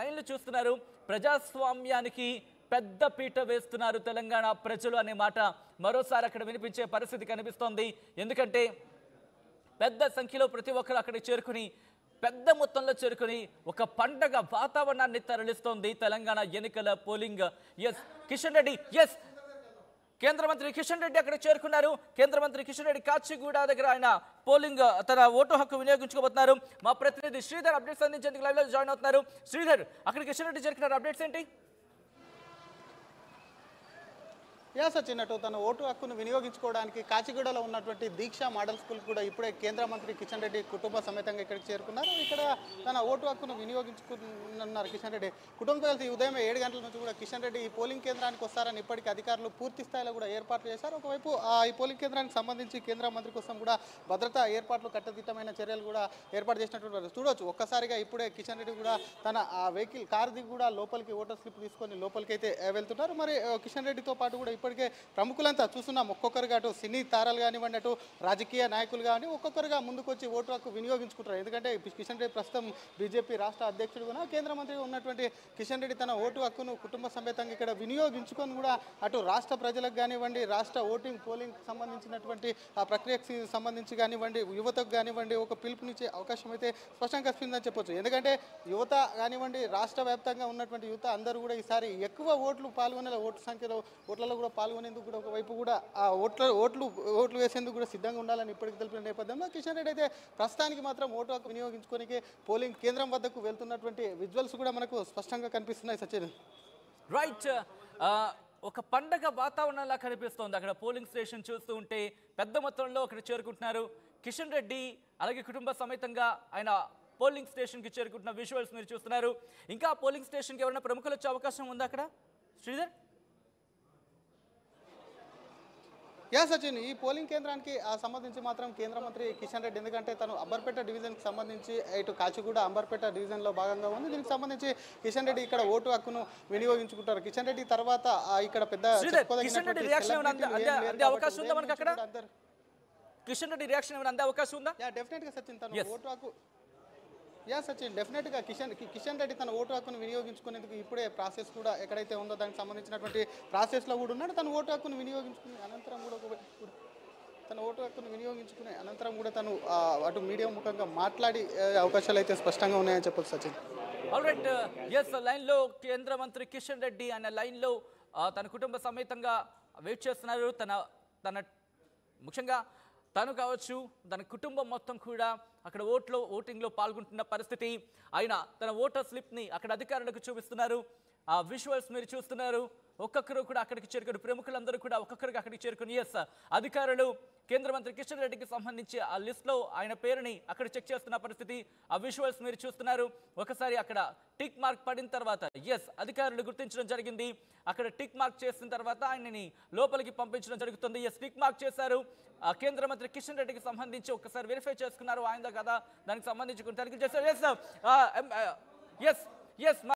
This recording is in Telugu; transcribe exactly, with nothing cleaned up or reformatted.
లైన్లు చూస్తున్నారు. ప్రజాస్వామ్యానికి పెద్ద పీట వేస్తున్నారు తెలంగాణ ప్రజలు అనే మాట మరోసారి అక్కడ వినిపించే పరిస్థితి కనిపిస్తోంది. ఎందుకంటే పెద్ద సంఖ్యలో ప్రతి ఒక్కరు అక్కడికి చేరుకుని పెద్ద మొత్తంలో చేరుకుని ఒక పండగ వాతావరణాన్ని తరలిస్తోంది తెలంగాణ ఎన్నికల పోలింగ్. ఎస్ కిషన్ రెడ్డి, ఎస్ కేంద్ర మంత్రి కిషన్ రెడ్డి అక్కడ చేరుకున్నారు. కేంద్ర మంత్రి కిషన్ రెడ్డి కాచిగూడ దగ్గర ఆయన పోలింగ్ తన ఓటు హక్కు వినియోగించుకోబోతున్నారు. మా ప్రతినిధి శ్రీధర్ అప్డేట్స్ అందించేందుకు లైవ్ లో జాయిన్ అవుతున్నారు. శ్రీధర్, అక్కడ కిషన్ రెడ్డి చేరుకున్నారు, అప్డేట్స్ ఏంటి? యా సచిన్, అటు తన ఓటు హక్కును వినియోగించుకోవడానికి కాచిగూడలో ఉన్నటువంటి దీక్ష మోడల్ స్కూల్ కూడా ఇప్పుడే కేంద్ర మంత్రి కిషన్ రెడ్డి కుటుంబ సమేతంగా ఇక్కడికి చేరుకున్నారు. ఇక్కడ తన ఓటు హక్కును వినియోగించుకున్నారు కిషన్ రెడ్డి. కుటుంబం కలిసి ఉదయం ఏడు గంటల నుంచి కూడా కిషన్ రెడ్డి ఈ పోలింగ్ కేంద్రానికి వస్తారని ఇప్పటికీ అధికారులు పూర్తి స్థాయిలో కూడా ఏర్పాట్లు చేశారు. ఒకవైపు ఈ పోలింగ్ కేంద్రానికి సంబంధించి కేంద్ర మంత్రి కోసం కూడా భద్రతా ఏర్పాట్లు కట్టుదిట్టమైన చర్యలు కూడా ఏర్పాటు చేసినటువంటి చూడవచ్చు. ఒక్కసారిగా ఇప్పుడే కిషన్ రెడ్డి కూడా తన ఆ వెహికల్ కార్ దిగి కూడా లోపలికి ఓటర్ స్లిప్ తీసుకొని లోపలికి అయితే వెళ్తున్నారు. మరి కిషన్ రెడ్డితో పాటు కూడా ఇప్పటికే ప్రముఖులంతా చూస్తున్నాం. ఒక్కొక్కరుగా అటు సినీ తారాలు కానివ్వండి, అటు రాజకీయ నాయకులు కానీ ఒక్కొక్కరుగా ముందుకొచ్చి ఓటు హక్కు వినియోగించుకుంటారు. ఎందుకంటే కిషన్ రెడ్డి ప్రస్తుతం బీజేపీ రాష్ట్ర అధ్యక్షుడుగా కేంద్ర మంత్రిగా ఉన్నటువంటి కిషన్ రెడ్డి తన ఓటు హక్కును కుటుంబ సమేతంగా ఇక్కడ వినియోగించుకొని కూడా అటు రాష్ట్ర ప్రజలకు కానివ్వండి, రాష్ట్ర ఓటింగ్ పోలింగ్ సంబంధించినటువంటి ఆ ప్రక్రియకు సంబంధించి కానివ్వండి, యువతకు కానివ్వండి ఒక పిలుపునిచ్చే అవకాశం అయితే స్పష్టంగా కనిపిస్తుందని చెప్పొచ్చు. ఎందుకంటే యువత కానివ్వండి, రాష్ట్ర వ్యాప్తంగా ఉన్నటువంటి యువత అందరూ కూడా ఈసారి ఎక్కువ ఓట్లు పాల్గొనే ఓటు సంఖ్యలో ఓట్లలో కూడా పాల్గొనేందుకు కూడా ఒకవైపు కూడా ఆ ఓట్ల ఓట్లు ఓట్లు వేసేందుకు కూడా సిద్ధంగా ఉండాలని ఇప్పటికి తెలిపిన నేపథ్యంలో కిషన్ రెడ్డి అయితే ప్రస్తుతానికి మాత్రం ఓటు హక్కు వినియోగించుకోనికి పోలింగ్ కేంద్రం వద్దకు వెళ్తున్నటువంటి విజువల్స్ కూడా మనకు స్పష్టంగా కనిపిస్తున్నాయి. సచిన్, రైట్, ఒక పండగ వాతావరణంలా కనిపిస్తోంది. అక్కడ పోలింగ్ స్టేషన్ చూస్తూ ఉంటే పెద్ద మొత్తంలో అక్కడ చేరుకుంటున్నారు కిషన్ రెడ్డి, అలాగే కుటుంబ సమేతంగా ఆయన పోలింగ్ స్టేషన్కి చేరుకుంటున్న విజువల్స్ మీరు చూస్తున్నారు. ఇంకా పోలింగ్ స్టేషన్కి ఎవరైనా ప్రముఖులు వచ్చే అవకాశం ఉందా అక్కడ శ్రీధర్? యా సచిన్, ఈ పోలింగ్ కేంద్రానికి సంబంధించి మాత్రం కేంద్ర మంత్రి కిషన్ రెడ్డి, ఎందుకంటే తను అంబర్పేట డివిజన్కి సంబంధించి ఇటు కాచిగూడ అంబర్పేట డివిజన్లో భాగంగా ఉంది. దీనికి సంబంధించి కిషన్ రెడ్డి ఇక్కడ ఓటు హక్కును వినియోగించుకుంటారు. కిషన్ రెడ్డి తర్వాత ఇక్కడ పెద్ద కిషన్ రెడ్డి రియాక్షన్ అందే అవకాశం ఉందా మనకి అక్కడ? కిషన్ రెడ్డి రియాక్షన్ ఏమైనా అందే అవకాశం ఉందా? యా డెఫినెట్ గా సచిన్, తను ఓటు హక్కు యా సచిన్ డెఫినెట్ గా కిషన్ కిషన్ రెడ్డి తన ఓటు హక్కును వినియోగించుకునేందుకు ఇప్పుడే ప్రాసెస్ కూడా ఎక్కడైతే ఉందో దానికి సంబంధించినటువంటి ప్రాసెస్ లో కూడా ఉన్నాడు. తన ఓటు హక్కును వినియోగించుకునే అనంతరం కూడా తన ఓటు హక్కును వినియోగించుకునే అనంతరం కూడా తను అటు మీడియా ముఖంగా మాట్లాడి అవకాశాలు అయితే స్పష్టంగా ఉన్నాయని చెప్పొచ్చు. సచిన్, ఆల్రైట్, ఎస్ లైన్లో కేంద్ర మంత్రి కిషన్ రెడ్డి ఆయన లైన్లో తన కుటుంబ సమేతంగా వెయిట్ చేస్తున్నారు. తన తన ముఖ్యంగా తను కావచ్చు, తన కుటుంబం మొత్తం కూడా అక్కడ ఓట్లో ఓటింగ్లో పాల్గొంటున్న పరిస్థితి. ఆయన తన ఓటర్ స్లిప్ని అక్కడ అధికారులకు చూపిస్తున్నారు. ఆ విజువల్స్ మీరు చూస్తున్నారు. ఒక్కొక్కరు కూడా అక్కడికి చేరుకుని, ప్రముఖులందరూ కూడా ఒక్కొక్కరికి అక్కడికి చేరుకుని ఎస్ అధికారులు కేంద్ర మంత్రి కిషన్ రెడ్డికి సంబంధించి ఆ లిస్ట్లో ఆయన పేరుని అక్కడ చెక్ చేస్తున్న పరిస్థితి. ఆ విజువల్స్ మీరు చూస్తున్నారు. ఒకసారి అక్కడ టిక్ మార్క్ పడిన తర్వాత ఎస్ అధికారులు గుర్తించడం జరిగింది. అక్కడ టిక్ మార్క్ చేసిన తర్వాత ఆయనని లోపలికి పంపించడం జరుగుతుంది. ఎస్ టిక్ మార్క్ చేశారు. కేంద్ర మంత్రి కిషన్ రెడ్డికి సంబంధించి ఒకసారి వెరిఫై చేసుకున్నారు ఆయన కదా, దానికి సంబంధించి కొన్ని తనిఖీలు చేశారు. Yes yes yes